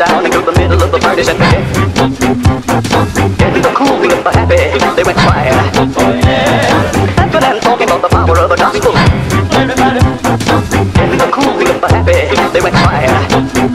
down into the middle of the party center. In the cool of the happy, they went quiet. Laughing and talking about the power of the gospel. In the cool of the happy, they went quiet.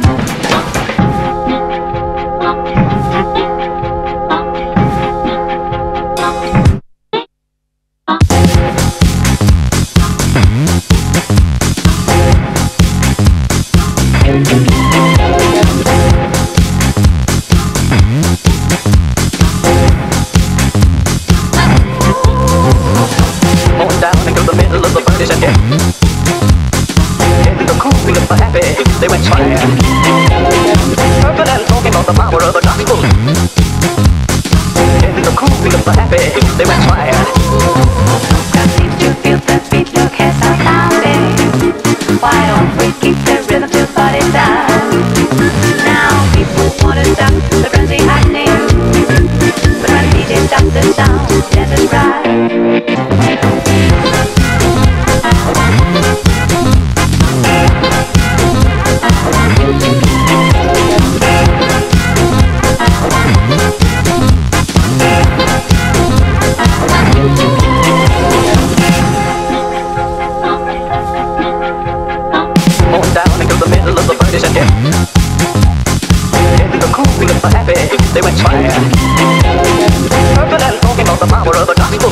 They went fire. Purple and talking about the power of the gospel. In the cool of the happy, they went fire. Crowd seems to feel the beat, look as I'm pounding. Why don't we keep the rhythm till body down? Now people wanna stop the frenzy happening, but when the DJ stop the sound, dance is right. They went fire. Purple and talking about the power of the gospel.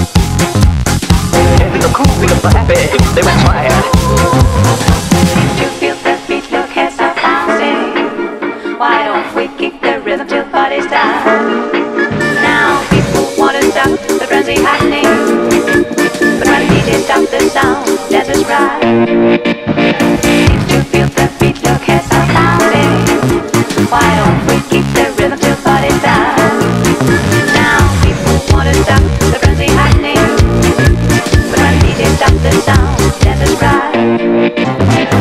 In the cool of the happy, they went fire. Seem to feel the beat, look as I'm bouncing. Why don't we keep the rhythm till party's down? Now people wanna stop the frenzy happening, but when the DJ stop the sound, dance is right. Seem to feel the beat, look as I'm bouncing. Why don't we keep the rhythm till party's down? Now people wanna stop the frenzy happening, but when the DJ stop the sound, dance is right.